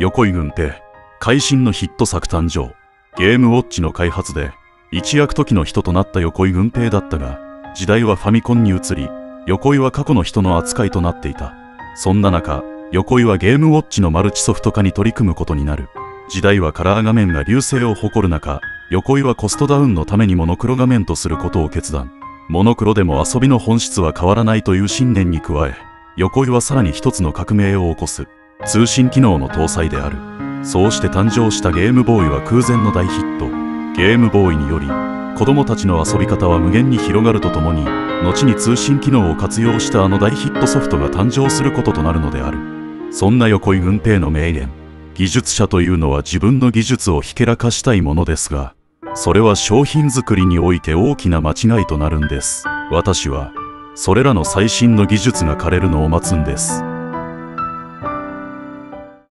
横井軍平、会心のヒット作誕生。ゲームウォッチの開発で一躍時の人となった横井軍平だったが、時代はファミコンに移り、横井は過去の人の扱いとなっていた。そんな中、横井はゲームウォッチのマルチソフト化に取り組むことになる。時代はカラー画面が隆盛を誇る中、横井はコストダウンのためにモノクロ画面とすることを決断。モノクロでも遊びの本質は変わらないという信念に加え、横井はさらに一つの革命を起こす。通信機能の搭載である。そうして誕生したゲームボーイは空前の大ヒット。ゲームボーイにより、子供たちの遊び方は無限に広がるとともに、後に通信機能を活用したあの大ヒットソフトが誕生することとなるのである。そんな横井軍平の名言。技術者というのは自分の技術をひけらかしたいものですが、それは商品作りにおいて大きな間違いとなるんです。私は、それらの最新の技術が枯れるのを待つんです。